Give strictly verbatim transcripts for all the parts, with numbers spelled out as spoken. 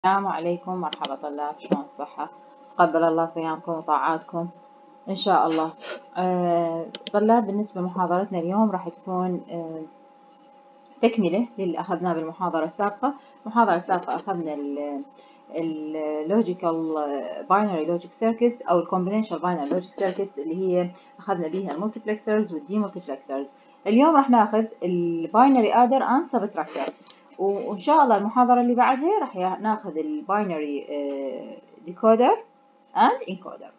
السلام عليكم، مرحبا طلاب، شلون الصحة؟ تقبل الله صيامكم وطاعاتكم إن شاء الله. آه طلاب، بالنسبة لمحاضرتنا اليوم راح تكون آه تكملة للي أخذناه بالمحاضرة السابقة. المحاضرة السابقة أخذنا اللوجيكال باينري لوجيك سيركتس أو الكومبينيشن باينري لوجيك سيركتس اللي هي أخذنا بيها المولتيبلكسرز والدي مولتيبلكسرز. اليوم راح ناخذ الباينري ادر اند سبتراكتر، وإن شاء الله المحاضرة اللي بعدها راح ناخذ الباينري ديكودر اند انكودر.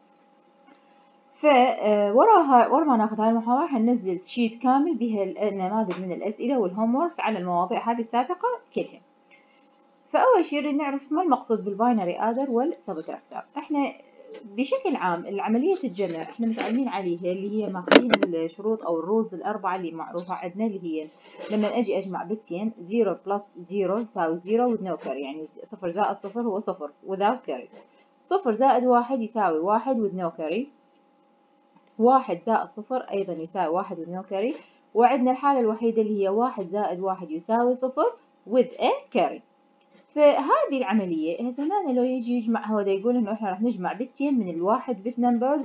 فوراها ورا ما ناخذ هاي المحاضرة حننزل شيت كامل بها النماذج من الأسئلة والهوم ووركس على المواضيع هذه السابقة كلها. فأول شيء نريد نعرف ما المقصود بالباينري ادر والسبتراكتر. احنا بشكل عام العملية الجمع احنا متعلمين عليها اللي هي ماخذين الشروط او الرولز الأربعة اللي معروفة عندنا، اللي هي لما أجي أجمع بتين زيرو بلس زيرو يساوي زيرو with no carry، يعني صفر زائد صفر هو صفر without carry. صفر زائد واحد يساوي واحد with no carry. واحد زائد صفر أيضا يساوي واحد with no carry. وعندنا الحالة الوحيدة اللي هي واحد زائد واحد يساوي صفر with a carry. فهذه العملية هسه هنا لو يجي يجمع، هو دا يقول إنه إحنا راح نجمع بتين من الواحد بت نمبرز،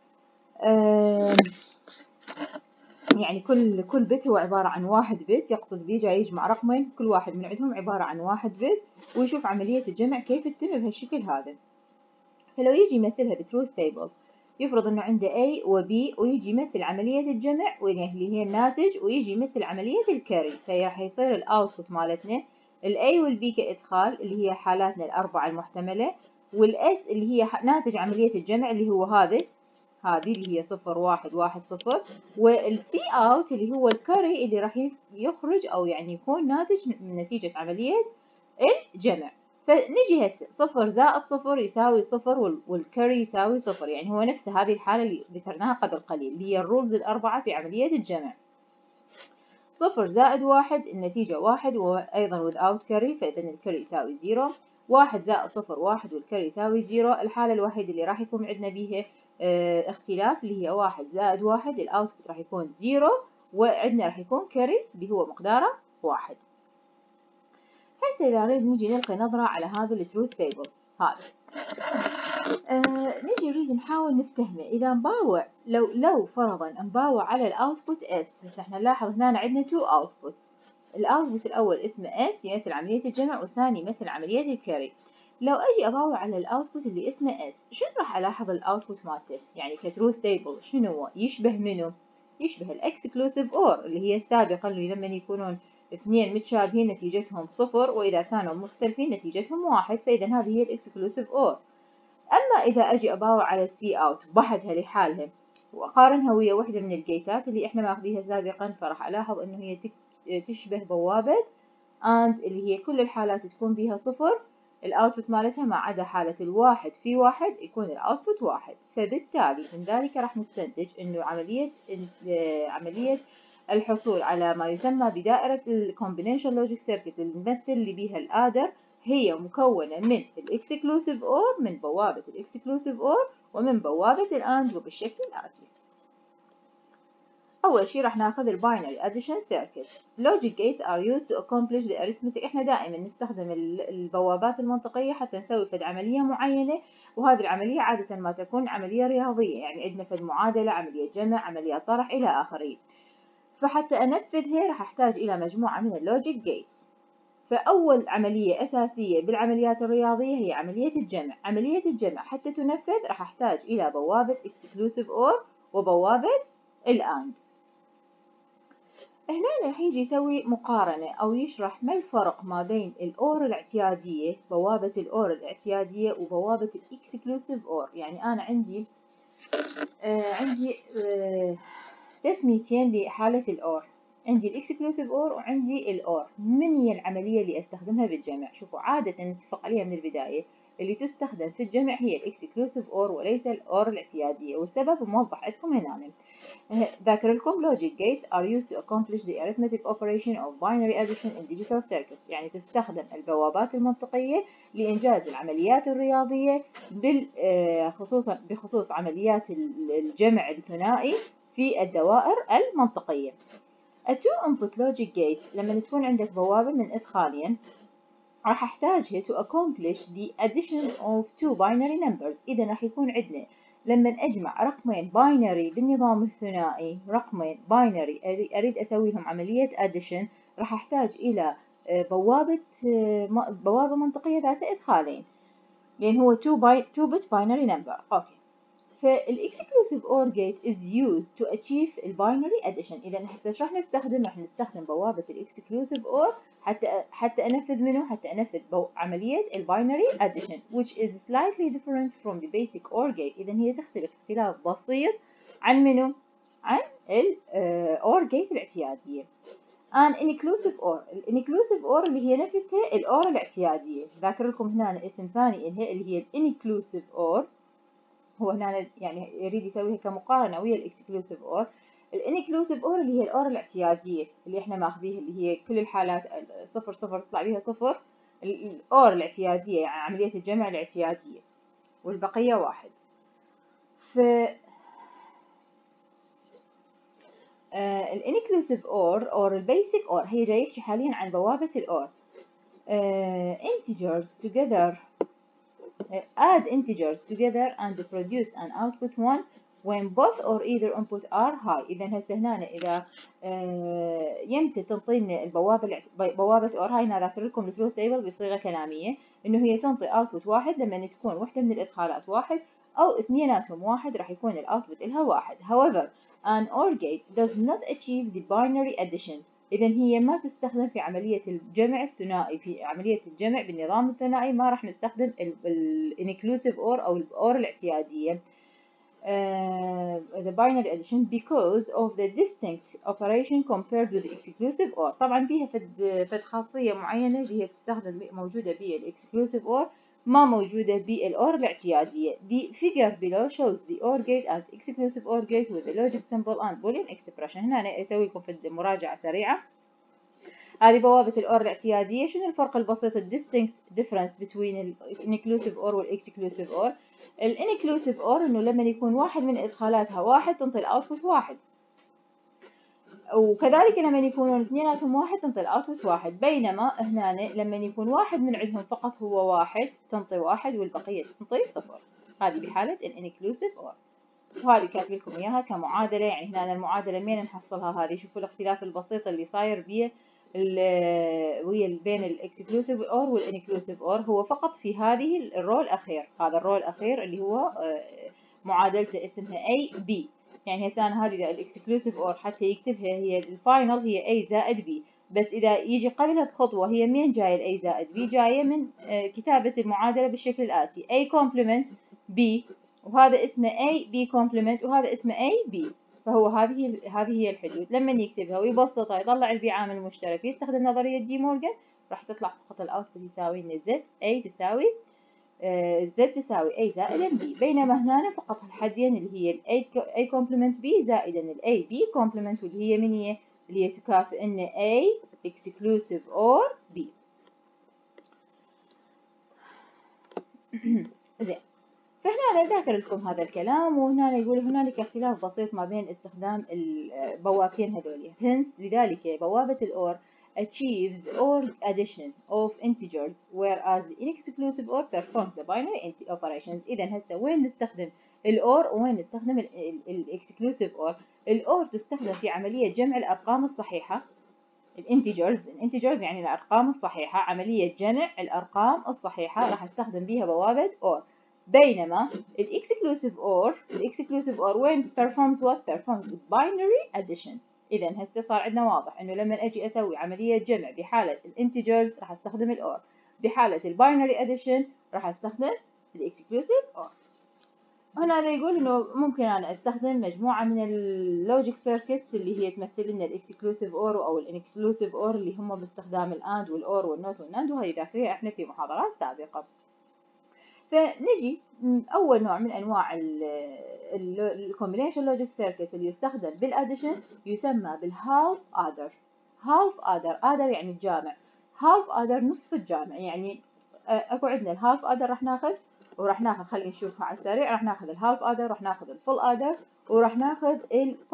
يعني كل كل بت هو عبارة عن واحد بت، يقصد بيه جاي يجمع رقمين كل واحد من عندهم عبارة عن واحد بت، ويشوف عملية الجمع كيف تتم بهالشكل هذا. فلو يجي يمثلها بتروث تيبل، يفرض إنه عنده A و B ويجي يمثل عملية الجمع اللي هي الناتج، ويجي يمثل عملية الكاري، فراح يصير الأوتبوت مالتنا ال A وال B كإدخال اللي هي حالاتنا الأربعة المحتملة، وال S اللي هي ناتج عملية الجمع اللي هو هذا هذه اللي هي صفر واحد واحد صفر، والسي اوت اللي هو الكاري اللي راح يخرج أو يعني يكون ناتج من نتيجة عملية الجمع. فنجي هسه صفر زائد صفر يساوي صفر والكاري يساوي صفر، يعني هو نفس هذه الحالة اللي ذكرناها قبل قليل اللي هي الرولز الأربعة في عملية الجمع. صفر زائد واحد النتيجة واحد وأيضا without carry، فإذا الكاري يساوي زيرو. واحد زائد صفر واحد والكاري يساوي زيرو. الحالة الوحيدة اللي راح يكون عندنا بيها اه اختلاف اللي هي واحد زائد واحد، الأوتبوت راح يكون زيرو، وعندنا راح يكون كاري اللي هو مقداره واحد. هسه إذا نريد نجي نلقي نظرة على هذا التروث تيبل هذا، آه نجي نريد نحاول نفتهمه. إذا نباوع لو لو فرضا نباوع على الأوتبوت S، هسه احنا نلاحظ هنا عندنا تو أوتبوتس، الأوتبوت الأول اسمه S يمثل عملية الجمع، والثاني يمثل عملية الكاري. لو أجي أباوع على الأوتبوت اللي اسمه S، شنو راح ألاحظ الأوتبوت مالته؟ يعني كتروث تيبل شنو هو؟ يشبه منو؟ يشبه الإكسكلوسيف أور اللي هي السابقة، اللي لما يكونون اثنين متشابهين نتيجتهم صفر، وإذا كانوا مختلفين نتيجتهم واحد، فإذا هذه هي الإكسكلوسيف أور. أما إذا أجي أباوع على السي أوت بحدها لحالها وأقارنها ويا وحدة من الجيتات اللي إحنا ماخذيها سابقا، فراح ألاحظ إنه هي تشبه بوابة AND اللي هي كل الحالات تكون بيها صفر، الأوتبوت مالتها ما عدا حالة الواحد في واحد يكون الأوتبوت واحد. فبالتالي من ذلك راح نستنتج إنه عملية عملية الحصول على ما يسمى بدائرة الكومبينيشن لوجيك سيركت اللي نمثل اللي بيها الآدر هي مكونة من الإكسكلوسيف أور، من بوابة الإكسكلوسيف أور ومن بوابة الآند، وبالشكل الآتي. أول شيء راح ناخذ الباينري أديشن سيركتس. Logic gates are used to accomplish the arithmetic. إحنا دائما نستخدم البوابات المنطقية حتى نسوي فد عملية معينة، وهذه العملية عادة ما تكون عملية رياضية، يعني عندنا فد معادلة، عملية جمع، عملية طرح إلى آخره. فحتى أنفذها راح أحتاج إلى مجموعة من اللوجيك جيتس. فأول عملية أساسية بالعمليات الرياضية هي عملية الجمع. عملية الجمع حتى تنفذ راح أحتاج إلى بوابة exclusive OR وبوابة الآند. هنا راح يجي يسوي مقارنة أو يشرح ما الفرق ما بين الأور الاعتيادية، بوابة الأور الاعتيادية، وبوابة الإكسكلوسيف أور. يعني أنا عندي آه عندي آه تسميتين لحالة الأور، عندي الإكسكلوسيف أور وعندي الأور. من هي العملية اللي أستخدمها بالجمع؟ شوفوا عادة نتفق عليها من البداية، اللي تستخدم في الجمع هي الإكسكلوسيف أور وليس الأور الاعتيادية، والسبب موضح عندكم هنا. ذاكر لكم logic gates are used to accomplish the arithmetic operation of binary addition in digital circuits، يعني تستخدم البوابات المنطقية لإنجاز العمليات الرياضية خصوصا بخصوص عمليات الجمع الثنائي في الدوائر المنطقية. A two input logic gates، لما تكون عندك بوابة من إدخالين راح احتاجها to accomplish the addition of two binary numbers. اذا راح يكون عندنا لما اجمع رقمين باينري بالنظام الثنائي، رقمين باينري اريد اسوي لهم عملية addition، راح احتاج الى بوابة بوابة منطقية ذات ادخالين، لان هو two by two bit binary number. اوكي، فالاكسكلوسيف اور جيت is used to achieve الباينري addition. اذا هسه ايش راح نستخدم؟ راح نستخدم بوابة الاكسكلوسيف اور حتى حتى انفذ منه حتى انفذ عملية الباينري addition which is slightly different from the basic or gate. اذا هي تختلف اختلاف بسيط عن منه؟ عن ال or gate الاعتيادية. an inclusive or الانكلوسيف اور اللي هي نفسها الاور الاعتيادية. ذاكر لكم هنا اسم ثاني اللي هي الانكلوسيف اور، هو هنا يعني يريد يسويها كمقارنة ويا الاكسكلوسيف اور. الانكلوسيف اور اللي هي الاور الاعتيادية اللي احنا ماخذيها، اللي هي كل الحالات صفر صفر تطلع بيها صفر، الاور الاعتيادية يعني عملية الجمع الاعتيادية، والبقية واحد. ف الانكلوسيف اور اور البيسك اور هي جاي يحكي حاليا عن بوابة الاور. uh, integers together uh, add integers together and produce an output one when both or either input are high. إذا هسه هنا إذا uh, يمتى تنطينا البوابة بوابة or هاي أنا ذاكر لكم التروث تيبل بصيغة كلامية إنه هي تنطي output واحد لما تكون واحدة من الإدخالات واحد أو اثنيناتهم واحد راح يكون الأوتبوت إلها واحد. However, an OR gate does not achieve the binary addition. إذا هي ما تستخدم في عملية الجمع الثنائي، في عملية الجمع بالنظام الثنائي ما راح نستخدم ال inclusive OR أو ال OR الاعتيادية. uh, the binary addition because of the distinct operation compared with the exclusive OR. طبعا بيها فد فد خاصية معينة اللي هي تستخدم موجودة بالexclusive OR ما موجودة بالOR الاعتيادية. The figure below shows the OR gate as exclusive OR gate with the logic symbol and boolean expression. هنا أنا أسوي لكم في مراجعة سريعة. هذه بوابة الأور الاعتيادية. شنو الفرق البسيط ال distinct difference between ال inclusive OR وال exclusive OR؟ ال inclusive OR إنه لما يكون واحد من إدخالاتها واحد تنطي الأوتبوت واحد، وكذلك لما يكونون اثنيناتهم واحد تنطي الأوتبوت واحد، بينما هنا لما يكون واحد من عندهم فقط هو واحد تنطي واحد والبقية تنطي صفر. هذه بحالة ال inclusive OR. وهذه كاتب لكم إياها كمعادلة، يعني هنا المعادلة مين نحصلها هذه؟ شوفوا الاختلاف البسيط اللي صاير بيه ويا بين الاكسكلوسيف اور والانكلوسيف اور، هو فقط في هذه الرو الأخير، هذا الرو الأخير اللي هو معادلته اسمها A B. يعني هسه أنا هذه الاكسكلوسيف اور حتى يكتبها هي الفاينل هي A زائد B، بس إذا يجي قبلها بخطوة هي مين جاية ال A زائد B؟ جاية من كتابة المعادلة بالشكل الآتي A complement B، وهذا اسمه A B complement وهذا اسمه A B. فهو هذه هذه هي الحدود. لما يكتبها ويبسطها يطلع البي عامل مشترك يستخدم نظرية دي مورغان راح تطلع فقط الأوتبوت يساوي إن Z A تساوي آه Z تساوي A زائدا B، بينما هنا فقط الحدين اللي هي ال A, A complement B زائدا ال A B complement واللي هي من هي اللي هي تكافئ إن A exclusive or B. زين، فهنا أنا ذاكر لكم هذا الكلام، وهنا يقول هنالك اختلاف بسيط ما بين استخدام البوابتين هذولي. hence لذلك بوابة الأور achieves OR addition of integers whereas the inexclusive OR performs the binary operations. إذا هسه وين نستخدم الأور وين نستخدم الإكسكلوسيف OR؟ الأور تستخدم في عملية جمع الأرقام الصحيحة، الانتجرز الانتجرز يعني الأرقام الصحيحة، عملية جمع الأرقام الصحيحة راح استخدم بيها بوابة OR. بينما الاكسكلوسيف اور الاكسكلوسيف اور وين performs what performs the binary addition. اذا هسه صار عندنا واضح انه لما اجي اسوي عمليه جمع بحاله الانتجرز راح استخدم الاور، بحاله الباينري اديشن راح استخدم الاكسكلوسيف اور. هنا يقول انه ممكن انا استخدم مجموعه من اللوجيك سيركتس اللي هي تمثل لنا الاكسكلوسيف اور او الانكسكلوسيف اور اللي هم باستخدام الاند والاور والنوت والناند، وهي ذاكريها احنا في محاضرات سابقه. فنجي أول نوع من أنواع الكومبينيشن لوجيك سيركتس اللي يستخدم بالأديشن يسمى بالهالف آدر. هالف آدر، آدر يعني الجامع، هالف آدر نصف الجامع. يعني أكو عندنا الهالف آدر راح ناخذ وراح ناخذ خلينا نشوفها على السريع، راح ناخذ الهالف آدر، راح ناخذ الفول آدر، وراح ناخذ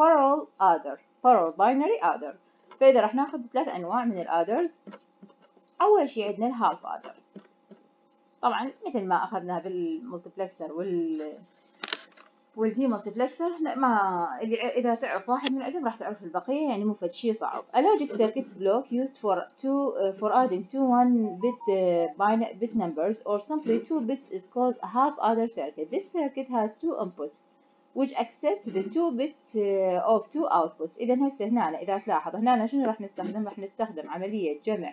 البارل آدر، بارل باينري آدر. فإذا راح ناخذ ثلاث أنواع من الآدرز. أول شي عندنا الهالف آدر، طبعا مثل ما أخذنا بالملتبلكسر وال والدي ملتبلكسر، ما اللي إذا تعرف واحد من عندهم راح تعرف البقية، يعني مو فد شي صعب. A logic circuit block used for two uh, for adding two one bit uh, binary bit numbers or simply two bits is called a half adder circuit. This circuit has two inputs which accept the two bits uh, of two outputs. إذا هسه هنا إذا تلاحظ هنا شنو راح نستخدم؟ راح نستخدم عملية جمع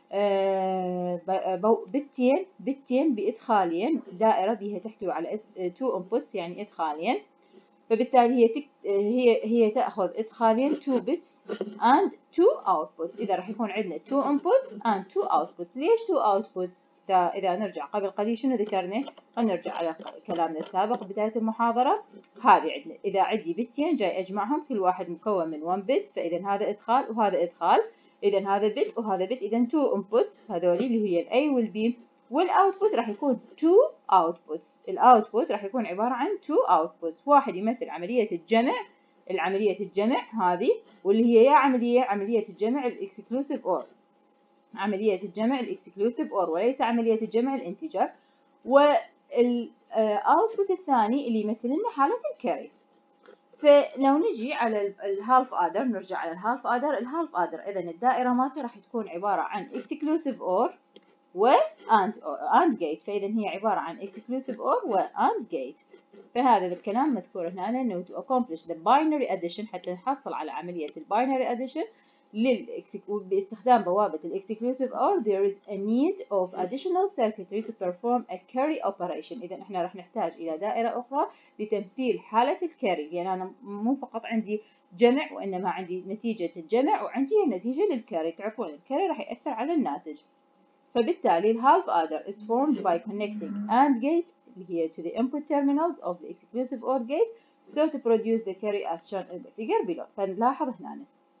بتين بتين بإدخالين، دائرة بها تحتوي على two inputs يعني إدخالين، فبالتالي هي تك... هي هي تأخذ إدخالين two bits and two outputs. إذا راح يكون عندنا two inputs and two outputs. ليش two outputs؟ إذا إذا نرجع قبل قليل شنو ذكرنا؟ خلينا نرجع على كلامنا السابق بداية المحاضرة. هذه عندنا إذا عندي بتين جاي أجمعهم كل واحد مكون من one bit، فإذا هذا إدخال وهذا إدخال، إذا هذا بت وهذا بت، إذا two inputs هذولي اللي هي ال A وال B، والاوتبوت راح يكون two outputs. الاوتبوت راح يكون عبارة عن two outputs، واحد يمثل عملية الجمع، العملية الجمع هذه، واللي هي يا عملية عملية الجمع الاكسكلوسيف اور، عملية الجمع الاكسكلوسيف اور وليس عملية الجمع الانتجر. والاوتبوت الثاني اللي يمثل لنا حالة الكاري. فلو نجي على الهالف آدر، نرجع على الهالف آدر. الهالف آدر إذا الدائرة مالته راح تكون عبارة عن exclusive OR و AND AND gate، فإذا هي عبارة عن exclusive OR و AND gate. فهذا الكلام مذكور هنا إنه to accomplish the binary addition، حتى نحصل على عملية الباينري addition باستخدام بوابة ال exclusive OR there is a need of additional circuitry to perform a carry operation. إذا إحنا راح نحتاج إلى دائرة أخرى لتمثيل حالة الكاري، يعني أنا مو فقط عندي جمع وإنما عندي نتيجة الجمع وعندي النتيجة للكاري. تعرفون الكاري راح يأثر على الناتج. فبالتالي الهالف آدر is formed by connecting AND gate اللي هي to the input terminals of the exclusive OR gate so to produce the carry as shown in the figure below. فنلاحظ هنا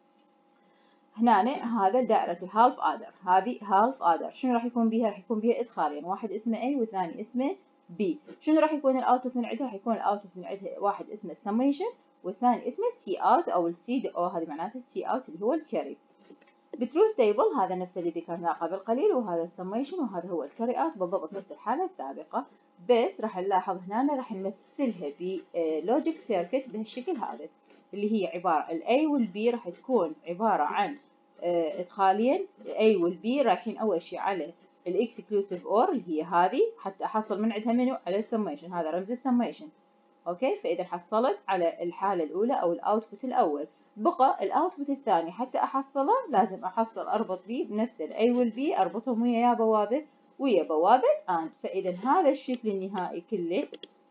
هنا هذا دائرة الهالف آدر، هذه هالف آدر شنو راح يكون بيها؟ راح يكون بيها إدخالين، واحد اسمه A والثاني اسمه B. شنو راح يكون الأوتبوت من عندها؟ راح يكون الأوتبوت من عندها واحد اسمه summation والثاني اسمه C out أو ال C أو هذه معناته C out اللي هو الكاري. التروث تيبل هذا نفس اللي ذكرناه قبل قليل، وهذا السميشن وهذا هو الكاري اوت بالضبط نفس الحالة السابقة، بس راح نلاحظ هنا راح نمثلها بلوجيك سيركت بهالشكل هذا اللي هي عبارة ال A وال B راح تكون عبارة عن ادخالين A وال B رايحين أول شيء على الاكسكلوسيف اور اللي هي هذه حتى أحصل من عندها منو؟ على السميشن، هذا رمز السميشن. اوكي، فإذا حصلت على الحالة الأولى أو الأوتبوت الأول، بقى الاوتبوت الثاني حتى احصله لازم احصل اربط بيه بنفس الاي والبي، اربطهم ويا بوابه ويا بوابه اند. فاذا هذا الشكل النهائي كله،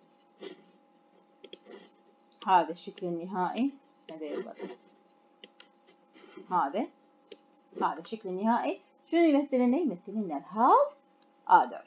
هذا الشكل النهائي هذا هذا هذا الشكل النهائي شنو يمثل لنا؟ يمثل لنا الهالف آدر.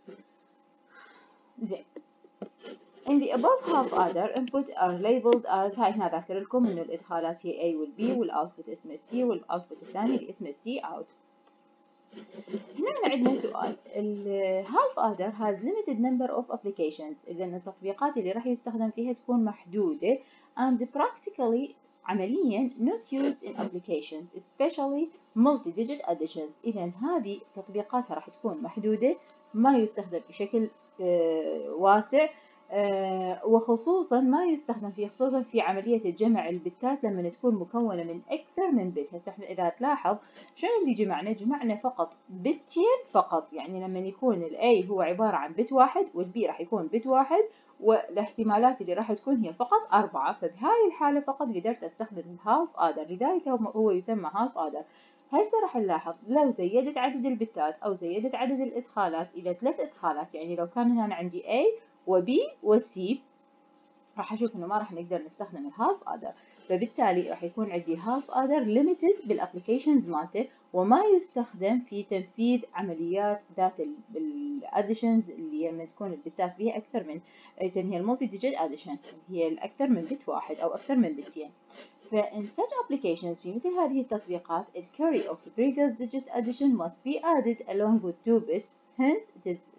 زين، in the above half adder input are labeled as، هاي هنا ذاكر لكم انه الادخالات هي A وال B والاوتبوت اسمه C والاوتبوت الثاني اللي اسمه C out. هنا عندنا سؤال، ال half adder has limited number of applications، إذا التطبيقات اللي راح يستخدم فيها تكون محدودة and practically عمليا not used in applications especially multi-digit additions. إذا هذه تطبيقاتها راح تكون محدودة ما يستخدم بشكل واسع، أه وخصوصا ما يستخدم فيه خصوصا في عملية الجمع البتات لما تكون مكونة من أكثر من بت. هسه احنا إذا تلاحظ شنو اللي جمعنا؟ جمعنا فقط بتين فقط، يعني لما يكون ال A هو عبارة عن بت واحد وال B راح يكون بت واحد والاحتمالات اللي راح تكون هي فقط أربعة، فبهاي الحالة فقط قدرت أستخدم الهالف آدر، لذلك هو يسمى هالف آدر. هسه راح نلاحظ لو زيدت عدد البتات أو زيدت عدد الإدخالات إلى ثلاث إدخالات، يعني لو كان هنا عندي A و B و C راح أشوف إنه ما راح نقدر نستخدم الهالف آدر، فبالتالي راح يكون عندي هالف آدر ليميتد بالابليكيشنز مالته وما يستخدم في تنفيذ عمليات ذات الاديشنز اللي لما تكون البتات بها أكثر من، يسميها المولتي ديجيت اديشن، هي الأكثر من بت واحد أو أكثر من بتين. فإن such applications في مثل هذه التطبيقات ال carry of previous digit addition must be added along with two bits, hence it is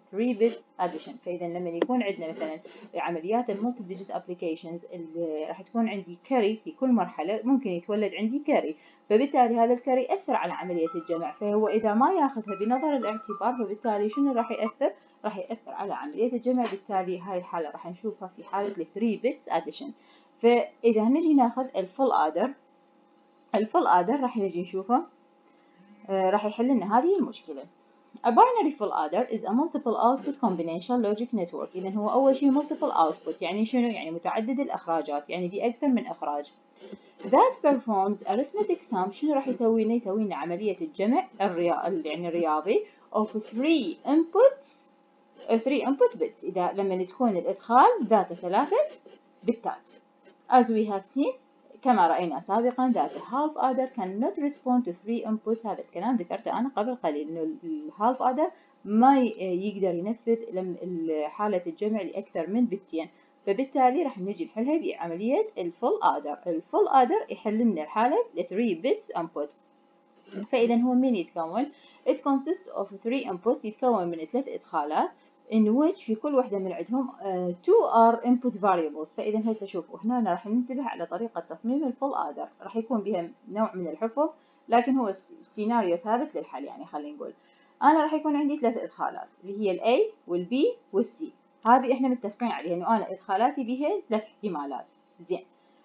three bits addition. فإذا لما يكون عندنا مثلا عمليات المولتي ديجيت ابلكيشنز اللي راح تكون عندي كاري في كل مرحلة، ممكن يتولد عندي كاري، فبالتالي هذا الكاري يأثر على عملية الجمع، فهو إذا ما ياخذها بنظر الاعتبار فبالتالي شنو راح يأثر؟ راح يأثر على عملية الجمع. بالتالي هاي الحالة راح نشوفها في حالة ال three bits addition. فإذا نجي ناخذ الفول آدر، الفول آدر راح نجي نشوفه آه راح يحل لنا هذه المشكلة. A binary full adder is a multiple output combination logic network. إذا هو أول شيء multiple output، يعني شنو؟ يعني متعدد الإخراجات، يعني في أكثر من إخراج. That performs arithmetic sum. شنو راح يسوي لنا؟ يسوي لنا عملية الجمع الريا... يعني الرياضي of three inputs three input bits. إذا لما تكون الإدخال ذات ثلاثة بتات. As we have seen، كما رأينا سابقا that the half adder cannot respond to three inputs. هذا الكلام ذكرته أنا قبل قليل، إنه الهالف adder ما يقدر ينفذ حالة الجمع لأكثر من بتين، فبالتالي راح نجي نحلها بعملية الفول adder. الفول adder يحل لنا الحالة ل three bits input. فإذا هو من يتكون؟ It consists of three inputs. يتكون من ثلاث إدخالات in which في كل واحدة من عندهم uh, two are input variables. فإذا هسه شوفوا هنا راح ننتبه على طريقة تصميم الفول آدر، راح يكون بها نوع من الحفظ لكن هو سيناريو ثابت للحل. يعني خلينا نقول أنا راح يكون عندي ثلاث إدخالات اللي هي ال A وال B وال C. هذه إحنا متفقين عليها إنه أنا إدخالاتي بها ثلاث احتمالات. زين،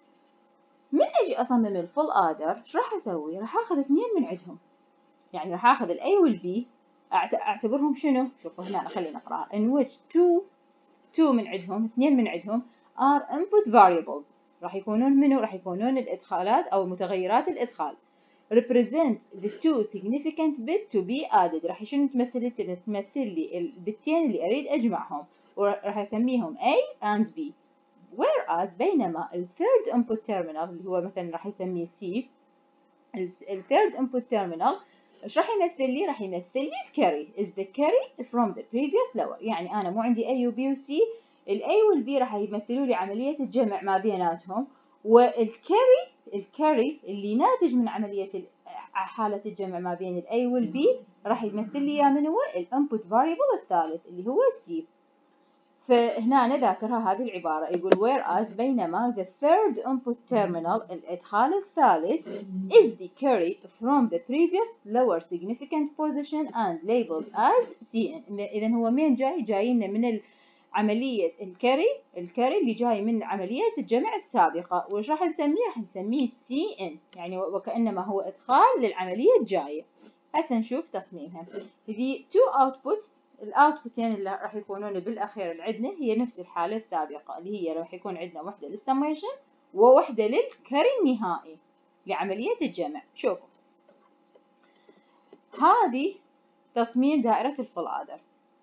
من أجي أصمم الفول آدر إيش راح أسوي؟ راح آخذ اثنين من عندهم، يعني راح آخذ ال A وال B أعتبرهم شنو؟ شوفوا هنا خلينا نقرأها in which two two من عندهم، اثنين من عندهم are input variables. راح يكونون منو؟ راح يكونون الإدخالات أو متغيرات الإدخال. represent the two significant bit to be added. راح شنو تمثل؟ تمثل لي البتين اللي أريد أجمعهم، وراح أسميهم A and B. whereas بينما ال third input terminal اللي هو مثلا راح يسميه C، ال third input terminal ايش راح يمثل لي؟ راح يمثل لي الكاري is the carry from the previous lower. يعني أنا مو عندي A و B و C، ال A وال B راح يمثلوا لي عملية الجمع ما بيناتهم، والكاري الكاري اللي ناتج من عملية حالة الجمع ما بين ال A وال B راح يمثل لي من هو ال input variable الثالث اللي هو C. فهنا نذاكرها هذه العبارة، يقول whereas بينما the third input terminal الإدخال الثالث is the carry from the previous lower significant position and labeled as C N. إذا هو مين جاي؟ جاينا من عملية الكاري الكاري اللي جاي من عملية الجمع السابقة، وش راح نسميه؟ راح نسميه C N، يعني وكأنما هو إدخال للعملية الجاية. هسه نشوف تصميمها. في two outputs، الاوتبوتين اللي راح يكونون بالاخير اللي عندنا هي نفس الحاله السابقه، اللي هي راح يكون عندنا وحده للسميشن ووحده للكاري النهائي لعمليه الجمع. شوفوا هذه تصميم دائره الفول آدر.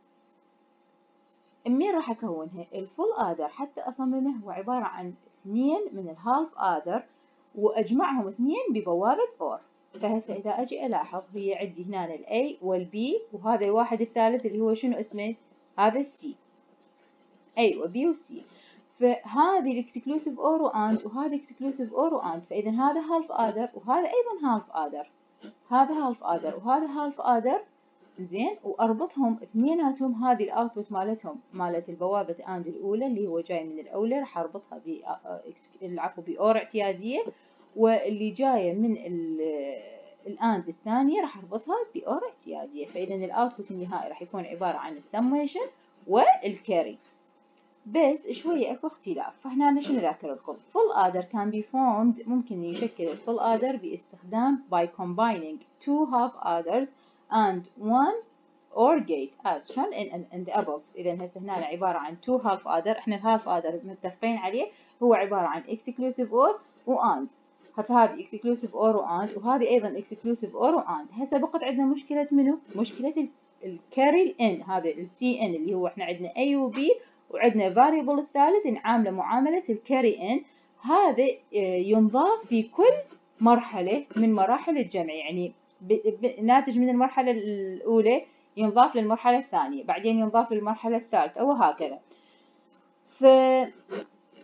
منين راح اكونها؟ الفول آدر حتى اصممه هو عباره عن اثنين من الهالف آدر واجمعهم اثنين ببوابه اور. فهسه إذا أجي ألاحظ هي عندي هنا ال A وال B، وهذا الواحد الثالث اللي هو شنو اسمه؟ هذا ال C. A و B و C. فهذه الإكسكلوسيف أور وأند، وهذا إكسكلوسيف أور وأند. فإذا هذا هالف آدر وهذا أيضا هالف آدر، هذا هالف آدر وهذا هالف آدر. زين، وأربطهم اثنيناتهم. هذه الأوتبوت مالتهم مالت البوابة أند الأولى اللي هو جاي من الأولى راح أربطها ب العفو بأور اعتيادية، واللي جاية من الآند الثانية راح أربطها بأور اعتيادية. فإذا الأوتبوت النهائي راح يكون عبارة عن السميشن والكاري. بس شوية أكو اختلاف، فهنا نحن نذاكر لكم. full adder can be formed، ممكن يشكل الفول adder باستخدام by combining two half adders and one or gate as shown in, in, in the above. إذا هسه هنا عبارة عن two half adder. إحنا الهالف adder متفقين عليه هو عبارة عن exclusive or و and. فهذه exclusive or و and، وهذه أيضا exclusive or و and. هسه بقت عندنا مشكلة منو؟ مشكلة الكاري ال n، هذا ال C N اللي هو إحنا عندنا A و B، وعندنا variable الثالث نعامله معاملة الكاري n. هذا ينضاف في كل مرحلة من مراحل الجمع، يعني ناتج من المرحلة الأولى ينضاف للمرحلة الثانية، بعدين ينضاف للمرحلة الثالثة وهكذا. ف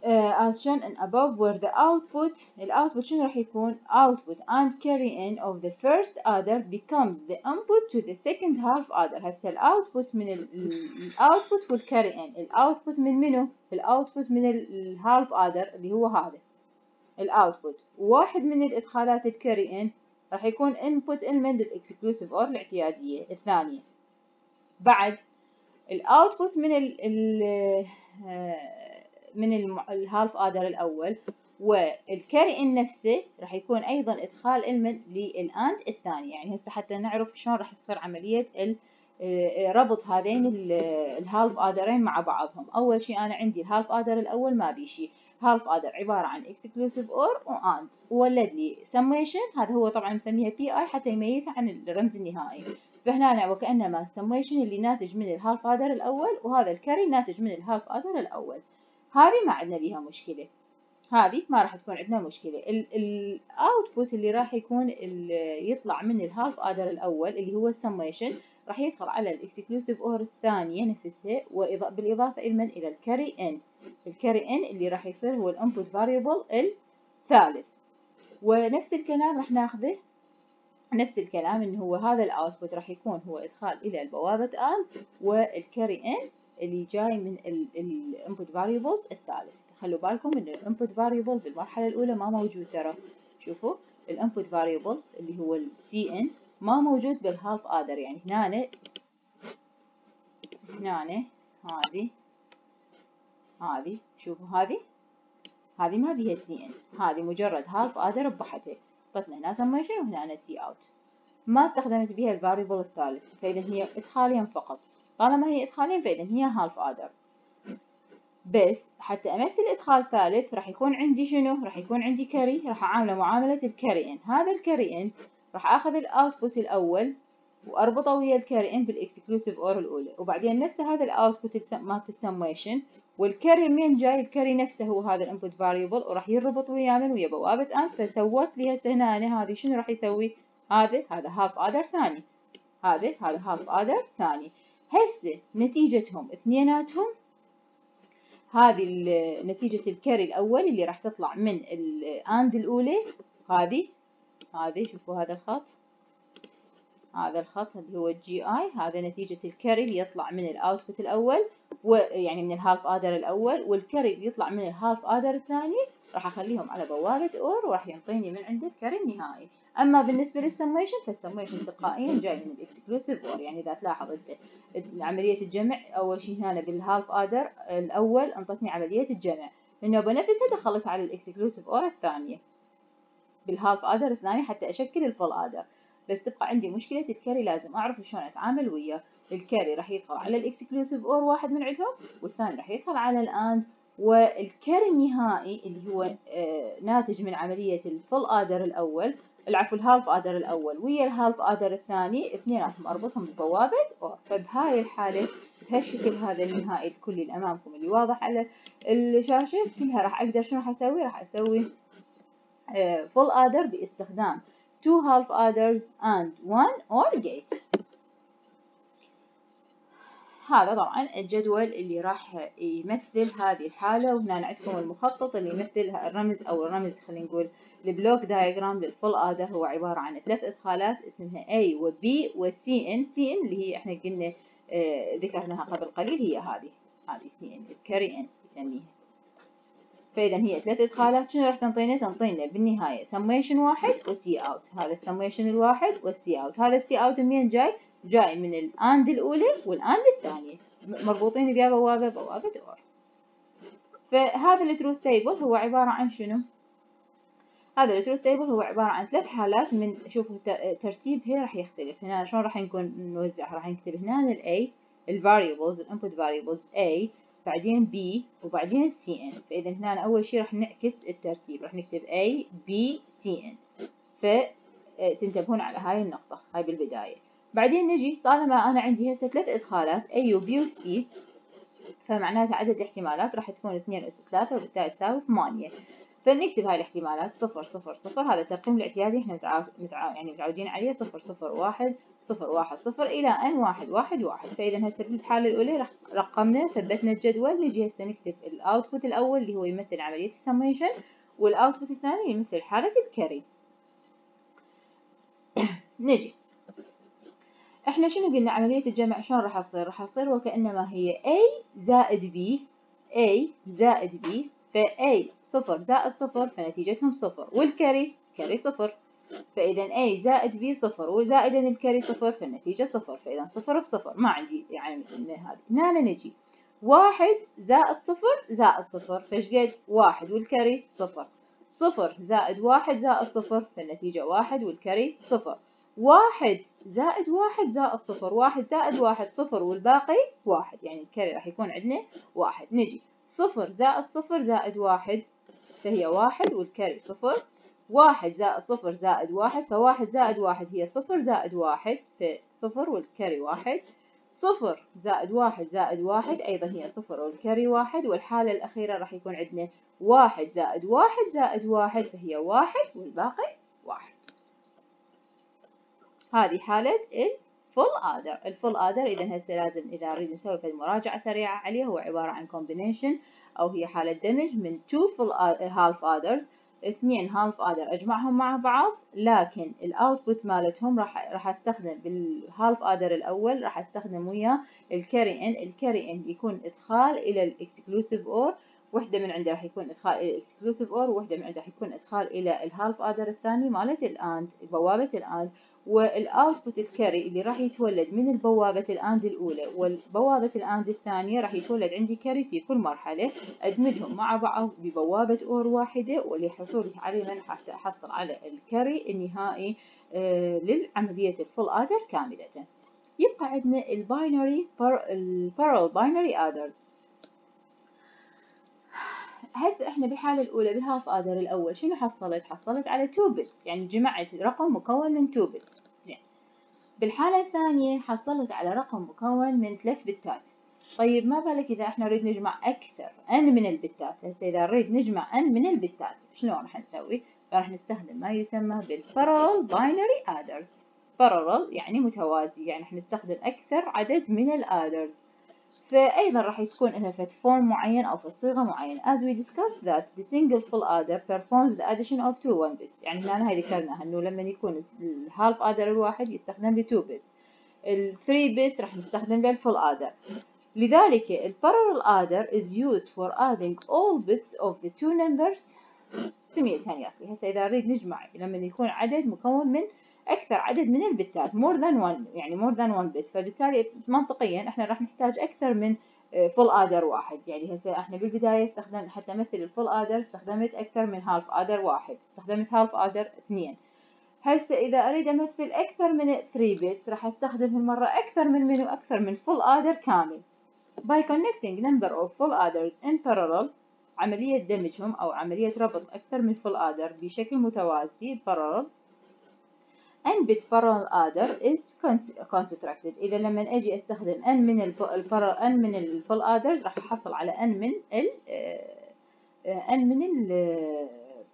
uh, as shown in above where the output الاوتبوت شنو راح يكون output and carry in of the first adder becomes the input to the second half adder. هسه الاوتبوت من الاوتبوت والcarry in الاوتبوت من منو الاوتبوت من الهالف adder اللي هو هذا الاوتبوت وواحد من الادخالات الcarry in راح يكون input element للاكسكلوسيف اور الاعتيادية الثانية. بعد الاوتبوت من ال ال من الهالف ادر الاول والكاري ان نفسه راح يكون ايضا ادخال المنت للاند الثاني. يعني هسه حتى نعرف شلون راح تصير عمليه ربط هذين الهالف ادرين مع بعضهم. اول شيء انا عندي الهالف ادر الاول ما بي شيء، هالف ادر عباره عن اكسكلوسيف اور واند وولد لي سميشن، هذا هو طبعا مسميها بي اي حتى يميزها عن الرمز النهائي. فهنا وكانما السميشن اللي ناتج من الهالف ادر الاول وهذا الكاري ناتج من الهالف ادر الاول. هذه ما عندنا بيها مشكله، هذه ما راح تكون عندنا مشكله. الاوتبوت اللي راح يكون يطلع من الهالف ادر الاول اللي هو السميشن راح يدخل على الاكسكلوسيف اور الثانيه نفسها بالاضافه الى الكاري ان. الكاري ان اللي راح يصير هو الانبوت فاريبل الثالث. ونفس الكلام راح ناخذه نفس الكلام انه هو هذا الاوتبوت راح يكون هو ادخال الى البوابه ان والكاري ان اللي جاي من الانبوت فاريبلز الثالث. خلوا بالكم ان الانبوت فاريبل بالمرحله الاولى ما موجود ترى. شوفوا الانبوت فاريبل اللي هو السي ان ما موجود بالهالف ادر. يعني هنا هنا هذه هذه شوفوا هذه هذه ما بيها سي ان، هذه مجرد هالف ادر بحثه اعطتنا هنا سميشن وهنا سي اوت، ما استخدمت بها الفاريبل الثالث. فاذا هي ادخاليا فقط. طالما هي ادخاليا فاذا هي هالف ادر. بس حتى امثل ادخال ثالث راح يكون عندي شنو؟ راح يكون عندي كاري، راح اعامله معامله الكاري ان. هذا الكاري ان راح اخذ الاوتبوت الاول واربطه ويا الكاري ان بالاكسكلوسيف اور الاولى، وبعدين نفس هذا الاوتبوت مالت السميشن والكاري من جاي الكاري نفسه هو هذا الانبوت فاريبل وراح يربط ويا من ويا بوابه ان. فسوت لي هسه هنا هذه شنو راح يسوي؟ هذا هذا هالف ادر ثاني، هذا هذا هالف ادر ثاني. هسه نتيجتهم اثنيناتهم هذه نتيجة الكاري الأول اللي راح تطلع من الأند الأولى. هذه هذه شوفوا هذا الخط، هذا الخط اللي هو الجي آي، هذا نتيجة الكاري اللي يطلع من الأوتبوت الأول ويعني من الهالف آدر الأول، والكاري اللي يطلع من الهالف آدر الثاني راح أخليهم على بوابة أور وراح يعطيني من عنده الكاري النهائي. أما بالنسبة للسميشن فالسميشن تلقائيا جاي من الإكسكلوسيف أور. يعني إذا تلاحظ أنت عملية الجمع أول شيء هنا بالهالف آدر الأول انطتني عملية الجمع، النوبة نفسها دخلت على الإكسكلوسيف أور الثانية بالهالف آدر الثاني حتى أشكل الفول آدر. بس تبقى عندي مشكلة الكاري، لازم أعرف شلون أتعامل وياه. الكاري راح يدخل على الإكسكلوسيف أور واحد من عندهم والثاني راح يدخل على الأند، والكاري النهائي اللي هو آه ناتج من عملية الفول آدر الأول العفو الهالف آدر الأول ويا الهالف آدر الثاني اثنيناتهم أربطهم ببوابة أور. فبهاي الحالة بهالشكل هذا النهائي الكلي اللي أمامكم اللي واضح على الشاشة كلها راح أقدر شنو راح أسوي؟ راح أسوي آه فول آدر باستخدام two half adders and one OR gate. هذا طبعا الجدول اللي راح يمثل هذه الحالة، وهنا عندكم المخطط اللي يمثل الرمز او الرمز خلينا نقول البلوك دايجرام للفول ادر. هو عبارة عن ثلاث ادخالات اسمها A و B و C N. C N اللي هي احنا قلنا آه ذكرناها قبل قليل، هي هذه هذه C N الكاري ان يسميها. فإذا هي ثلاث إدخالات شنو راح تنطينا؟ تنطينا بالنهاية سميشن واحد وسي أوت. هذا السميشن الواحد والسي أوت. هذا السي أوت منين جاي؟ جاي من الأند الأولى والأند الثانية مربوطين بها بوابة بوابة أور. فهذا التروث تيبل هو عبارة عن شنو؟ هذا التروث تيبل هو عبارة عن ثلاث حالات من شوفوا ترتيبها راح يختلف. هنا شلون راح نكون نوزعها؟ راح نكتب هنا ال A الفاريبلز الانبوت فاريبلز A بعدين B وبعدين C N. فإذا هنا أول شيء راح نعكس الترتيب، راح نكتب A B C N. فتنتبهون على هاي النقطة هاي بالبداية. بعدين نجي طالما أنا عندي هسه ثلاث إدخالات A و B و C فمعناتها عدد الاحتمالات راح تكون اثنين أس ثلاثة وبالتالي تساوي ثمانية. فنكتب هاي الاحتمالات صفر صفر صفر. هذا الترقيم الاعتيادي احنا متعا... متعا... يعني متعودين عليه صفر صفر واحد صفر واحد صفر إلى أن واحد واحد واحد. فإذا هسه بالحالة الأولى رقمنا ثبتنا الجدول، نجي هسه نكتب الأوتبوت الأول اللي هو يمثل عملية السميشن، والأوتبوت الثاني يمثل حالة الكاري. نجي احنا شنو قلنا عملية الجمع شلون راح تصير؟ راح تصير وكأنما هي A زائد B، A زائد B، ف A صفر زائد صفر فنتيجتهم صفر، والكاري كاري صفر، فإذا A زائد B صفر وزائدا الكاري صفر فالنتيجة صفر، فإذا صفر بصفر ما عندي يعني هذه. هنا نجي واحد زائد صفر زائد صفر، فايش قد؟ واحد والكاري صفر، صفر زائد واحد زائد صفر فالنتيجة واحد والكاري صفر، واحد زائد واحد زائد صفر، واحد زائد واحد صفر والباقي واحد، يعني الكاري راح يكون عندنا واحد. نجي صفر زائد صفر زائد واحد فهي واحد والكاري صفر، واحد زائد صفر زائد واحد فواحد زائد واحد هي صفر زائد واحد فصفر والكاري واحد، صفر زائد واحد زائد واحد أيضا هي صفر والكاري واحد، والحالة الأخيرة راح يكون عندنا واحد زائد واحد زائد واحد فهي واحد والباقي واحد. هذه حالة الفول آدر. الفول آدر إذا هسه لازم إذا نريد نسوي في مراجعة سريعة عليه هو عبارة عن combination أو هي حالة دمج من two full half adders، اثنين هالف آدر أجمعهم مع بعض، لكن الأوتبوت مالتهم راح راح أستخدم بالهالف آدر الأول راح أستخدم وياه الكاري إن، الكاري إن يكون إدخال إلى الإكسكلوسيف أور، وحدة من عنده راح يكون إدخال إلى الإكسكلوسيف أور، وحدة من عنده راح يكون إدخال إلى الهالف آدر الثاني مالت الآند، بوابة الآند، والأوتبوت الكاري اللي راح يتولد من البوابة الآند الأولى والبوابة الآند الثانية راح يتولد عندي كاري في كل مرحلة، أدمجهم مع بعض ببوابة أور واحدة، ولحصولي عليه من حتى أحصل على الكاري النهائي آه للعملية الفول آدر كاملة. يبقى عندنا الباينري البارل باينري آدرز. هسه احنا بالحالة الأولى بالهاف آدر الأول شنو حصلت؟ حصلت على تو بيتس، يعني جمعت رقم مكون من تو بيتس. زين. بالحالة الثانية حصلت على رقم مكون من ثلاث بتات. طيب ما بالك إذا احنا نريد نجمع أكثر n من البتات؟ هسه إذا نريد نجمع n من البتات شلون راح نسوي؟ راح نستخدم ما يسمى بالبارل باينري آدرز. بارل يعني متوازي، يعني راح نستخدم أكثر عدد من الآدرز. فأيضا راح تكون لها فت فورم معين أو فت صيغة معينة. As we discussed that the single full adder performs the addition of two one bits. يعني هنا هاي ذكرناها إنه لما يكون الهالف adder الواحد يستخدم ب two bits. ال three bits راح نستخدم للفول adder. لذلك ال parallel adder is used for adding all bits of the two numbers simultaneously. هسه إذا نريد نجمع لما يكون عدد مكون من أكثر عدد من البتات more than one، يعني more than one bit، فبالتالي منطقيا احنا راح نحتاج أكثر من full adder واحد. يعني هسه احنا بالبداية استخدمت حتى أمثل الفول adder استخدمت أكثر من half adder واحد، استخدمت half adder اثنين. هسه إذا أريد أمثل أكثر من three bits راح أستخدم هالمرة أكثر من منو أكثر من full adder كامل. By connecting number of full adders in parallel، عملية دمجهم أو عملية ربط أكثر من full adder بشكل متوازي parallel، n bit parallel adder is constructed. إذا لما أجي أستخدم n من ال n من ال full adders راح أحصل على n من ال n من ال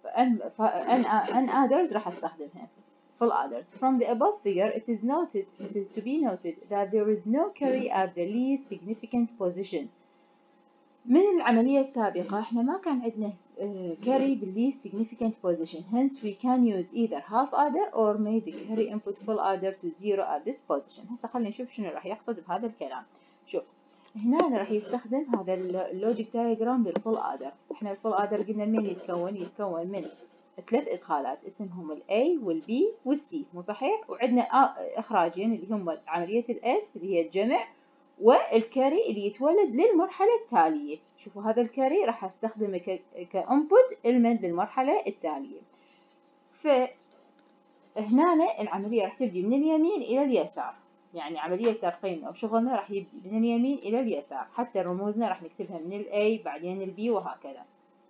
n n adders راح أستخدمها full adders. From the above figure it is noted it is to be noted that there is no carry at the least significant position. من العملية السابقة احنا ما كان عندنا carry باللي significant position, hence we can use either half adder or make the carry input full adder to zero at this position. هسه خلينا نشوف شنو راح يقصد بهذا الكلام. شوف هنا راح يستخدم هذا اللوجيك دايجرام للفول adder. احنا الفول adder قلنا من يتكون؟ يتكون من ثلاث ادخالات اسمهم ال A وال B وال C، مو صحيح؟ وعندنا اخراجين اللي هم عملية ال S اللي هي الجمع، والكاري اللي يتولد للمرحلة التالية. شوفوا هذا الكاري راح استخدمه كانبوت element للمرحلة التالية. فهنا العملية راح تبدي من اليمين إلى اليسار، يعني عملية ترقيم أو شغلنا راح يبدي من اليمين إلى اليسار، حتى رموزنا راح نكتبها من ال A بعدين ال B وهكذا.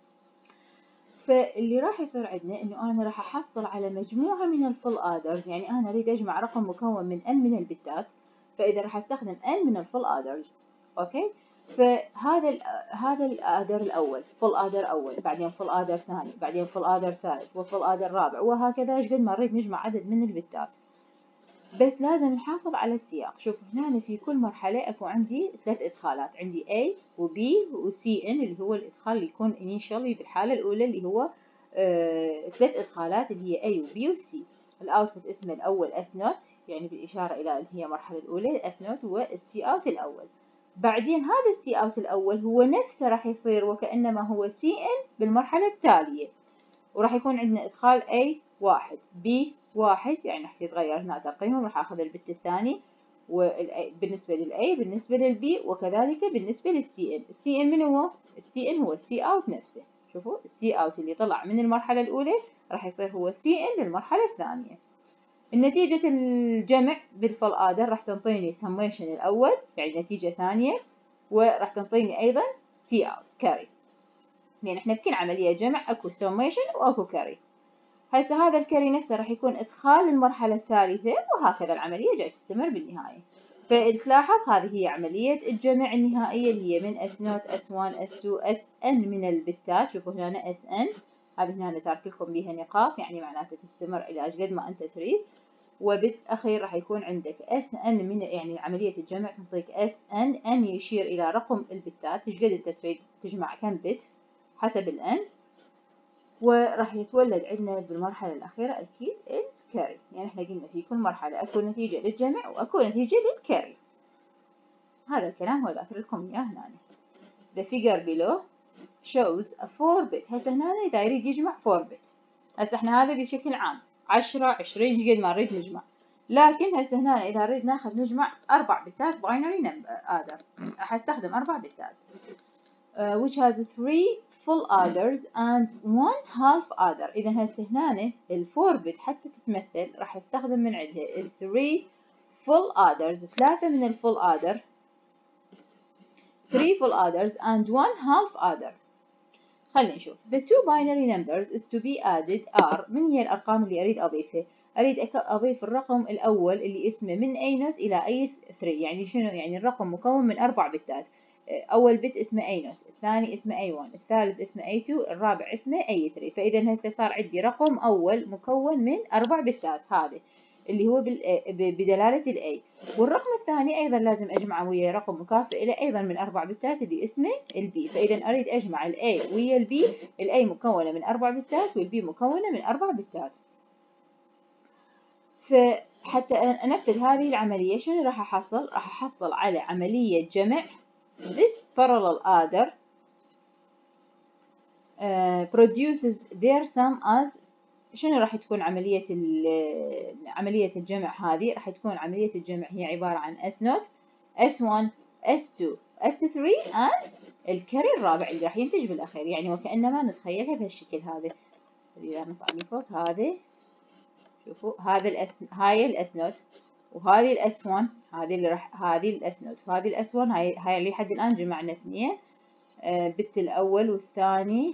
فاللي راح يصير عندنا إنه أنا راح أحصل على مجموعة من الفول آدرز، يعني أنا أريد أجمع رقم مكون من n من البتات، فإذا راح أستخدم n من الفول آدرز. أوكي، فهذا ال هذا الآدر الأول فول آدر أول، بعدين فول آدر ثاني، بعدين فول آدر ثالث، وفول آدر رابع، وهكذا إيش قد ما نريد نجمع عدد من البتات. بس لازم نحافظ على السياق. شوف هنا في كل مرحلة اكو عندي ثلاث ادخالات، عندي A و B و C N اللي هو الادخال اللي يكون initially بالحالة الاولى اللي هو آه ثلاث ادخالات اللي هي A و B و C. الاوتبوت اسمه الاول S نوت يعني بالاشارة الى اللي هي المرحلة الاولى S نوت والسي اوت الاول. بعدين هذا السي اوت الاول هو نفسه راح يصير وكأنما هو سي ان بالمرحلة التالية، وراح يكون عندنا ادخال A واحد B واحد يعني راح يتغير هنا ترقيمهم، راح اخذ البت الثاني بالنسبة للA بالنسبة للB وكذلك بالنسبة للسي ان. السي ان من هو؟ السي ان هو السي اوت نفسه. شوفوا السي اوت اللي طلع من المرحلة الاولى راح يصير هو سي ان للمرحلة الثانية. النتيجة الجمع بالفول آدر راح تنطيني summation الأول يعني نتيجة ثانية، وراح تنطيني أيضا سي اوت كاري، لأن احنا بكل عملية جمع أكو summation وأكو كاري. هسه هذا الكاري نفسه راح يكون إدخال المرحلة الثالثة، وهكذا العملية جاي تستمر بالنهاية. فتلاحظ هذه هي عملية الجمع النهائية اللي هي من اس نوت اس وان اس تو اس ان من البتات. شوفوا هنا اس ان هذه هنا تارك لكم بها نقاط يعني معناته تستمر إلى قد ما أنت تريد. وبت أخير راح يكون عندك اس ان من يعني عملية الجمع تنطيك اس ان ان يشير إلى رقم البتات ايش قد أنت تريد تجمع كم بت حسب الان. وراح يتولد عندنا بالمرحلة الأخيرة أكيد الكاري، يعني احنا قلنا في كل مرحلة أكو نتيجة للجمع وأكو نتيجة للكاري. هذا الكلام هو ذاكر لكم إياه هنا. The figure below shows a four bit. هسه هنا إذا يريد يجمع four bit، هسه احنا هذا بشكل عام عشرة عشرين قد ما نريد نجمع، لكن هسه هنا إذا نريد ناخذ نجمع أربع بتات binary number adder راح استخدم أربع بتات uh, which has three full adders and one half adder. إذا هسه هنا الفور بت حتى تتمثل راح استخدم من عندها ال three full adders ثلاثة من الفول adder three full adders and one half adder. خلينا نشوف. The two binary numbers is to be added are. من هي الأرقام اللي أريد أضيفها؟ أريد أضيف الرقم الأول اللي اسمه من A نوت إلى A ثري. يعني شنو؟ يعني الرقم مكون من أربع بتات. أول بت اسمه A نوت، الثاني اسمه A ون، الثالث اسمه A تو، الرابع اسمه A ثري. فإذا هسه صار عندي رقم أول مكون من أربع بتات هذا اللي هو بدلالة ال A. والرقم الثاني أيضا لازم أجمعه ويا رقم مكافئ له أيضا من أربع بتات اللي اسمه ال B. فإذا أريد أجمع ال A ويا ال B. ال A مكونة من أربع بتات وال B مكونة من أربع بتات. فحتى أنفذ هذه العملية شنو راح أحصل؟ راح أحصل على عملية جمع this parallel adder uh, produces their sum as. شنو راح تكون عملية عملية الجمع هذه؟ راح تكون عملية الجمع هي عبارة عن S نوت S ون S تو S ثري and الكاري الرابع اللي راح ينتج بالأخير. يعني وكأنما نتخيلها بهالشكل هذا اللي راح نصعد من فوق. هذه شوفوا هذا الأس هاي الأس نوت وهذه الأس ون، هذه اللي راح هذه الأس نوت وهذه الأس ون. هاي هاي اللي لحد الآن جمعنا اثنين آه بت الأول والثاني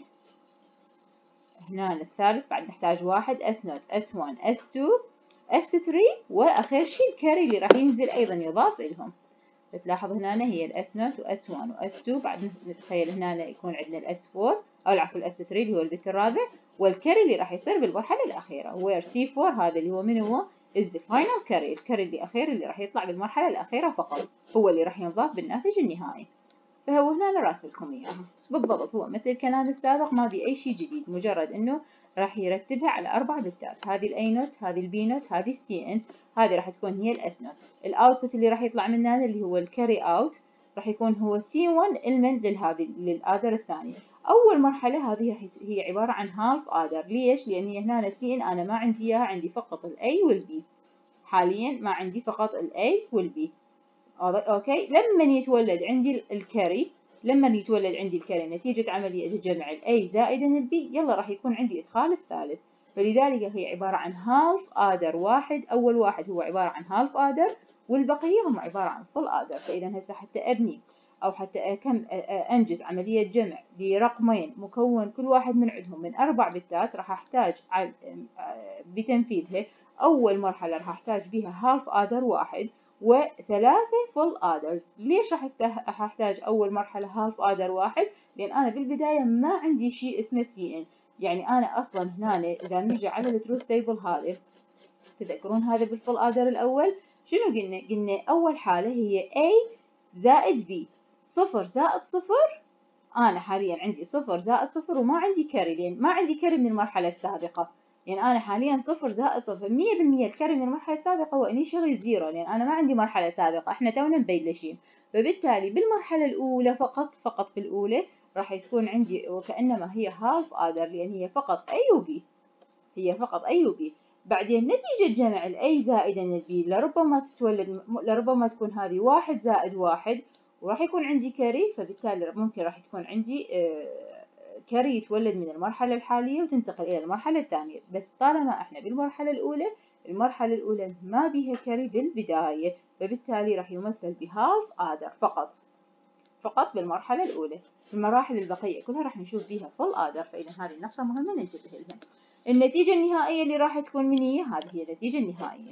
هنا الثالث، بعد نحتاج واحد اس نوت اس ون اس تو اس ثري واخر شيء الكاري اللي راح ينزل ايضا يضاف لهم. فتلاحظ هنا هي الاس نوت واس ون واس تو، بعد نتخيل هنا يكون عندنا الاس فور او العفو الاس ثري اللي هو البت الرابع، والكاري اللي راح يصير بالمرحله الاخيره وير سي فور هذا اللي هو من هو is the final carry. الكاري الاخير اللي راح يطلع بالمرحله الاخيره فقط هو اللي راح ينضاف بالناتج النهائي. فهو هنا أنا راسم لكم إياها بالضبط، هو مثل الكلام السابق ما بي أي شيء جديد، مجرد إنه راح يرتبها على أربع بتات. هذه الأي نوت، هذه البي نوت، هذه السي إن، هذه راح تكون هي الأس نوت. الأوتبوت اللي راح يطلع منها اللي هو الكاري أوت راح يكون هو سي ون إلمنت للهذه للآدر الثاني. أول مرحلة هذه راح هي عبارة عن هالف آدر. ليش؟ لأن هي هنا سي إن أنا ما عندي إياها، عندي فقط الأي والبي. حاليا ما عندي فقط الأي والبي. اوكي. لما يتولد عندي الكاري لما يتولد عندي الكاري نتيجة عملية الجمع الاي زائدا البي، يلا راح يكون عندي ادخال الثالث. فلذلك هي عبارة عن هالف ادر واحد. اول واحد هو عبارة عن هالف ادر والبقية هم عبارة عن فول ادر. فاذا هسه حتى ابني او حتى أكم انجز عملية جمع لرقمين مكون كل واحد من عندهم من اربع بتات، راح احتاج بتنفيذها اول مرحلة راح احتاج بها هالف ادر واحد وثلاثة فول آدرز. ليش راح احتاج أول مرحلة هالف آدر واحد؟ لأن أنا بالبداية ما عندي شيء اسمه سي إن. يعني أنا أصلا هنا إذا نرجع على التروث تيبل هذا تذكرون هذا بالفول آدر الأول شنو قلنا؟ قلنا أول حالة هي A زائد B، صفر زائد صفر. أنا حاليا عندي صفر زائد صفر وما عندي كاري، لأن ما عندي كاري من المرحلة السابقة. يعني أنا حاليا صفر زائد صفر، مية بالمية الكاري من المرحلة السابقة هو initially زيرو، لأن أنا ما عندي مرحلة سابقة، إحنا تونا مبلشين. فبالتالي بالمرحلة الأولى فقط فقط بالأولى راح تكون عندي وكأنما هي half adder، لأن هي فقط A و B، هي فقط A و B. بعدين نتيجة جمع ال A زائدا ال B لربما تتولد، لربما تكون هذه واحد زائد واحد، وراح يكون عندي كاري، فبالتالي ممكن راح تكون عندي كاري يتولد من المرحلة الحالية وتنتقل إلى المرحلة الثانية. بس طالما احنا بالمرحلة الأولى، المرحلة الأولى ما بيها كاري بالبداية، فبالتالي راح يمثل بهالف آدر فقط فقط بالمرحلة الأولى. المراحل البقية كلها راح نشوف بيها فول آدر، فإذا هذه النقطة مهمة ننتبه لها. النتيجة النهائية اللي راح تكون من هي؟ هذه هي النتيجة النهائية،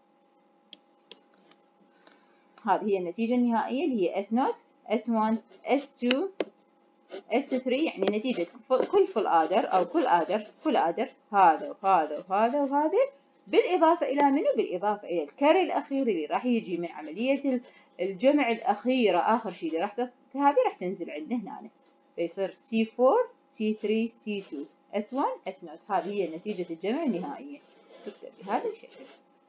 هذه هي النتيجة النهائية اللي هي S نوت S one S two S three، يعني نتيجة كل فول آدر أو كل آدر كل آدر هذا وهذا وهذا وهذا، بالإضافة إلى منو؟ بالإضافة إلى الكاري الأخير اللي راح يجي من عملية الجمع الأخيرة، آخر شيء اللي راح هذه راح تنزل عندنا هنا، فيصير C four C three C two S one S نوت. هذه هي نتيجة الجمع النهائية، تكتب بهذا الشكل.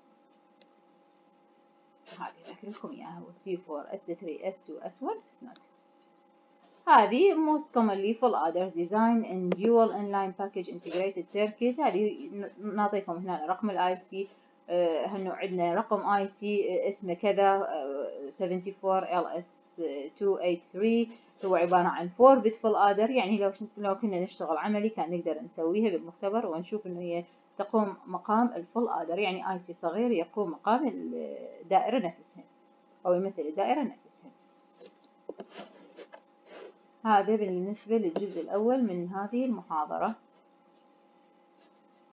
هذه أذكر لكم إياها، هو C four S three S two S one S نوت. هذه most commonly full adders design in dual inline package integrated circuit. هذه نعطيكم هنا رقم الاي سي، هالنوع عندنا رقم اي سي اسمه كذا سبعة أربعة L S two eight three، هو عبارة عن four bit full adder. يعني لو لو كنا نشتغل عملي كان نقدر نسويها بالمختبر ونشوف انه هي تقوم مقام الفول adder، يعني اي سي صغير يقوم مقام الدائرة نفسها او يمثل الدائرة نفسها. هذا بالنسبة للجزء الأول من هذه المحاضرة.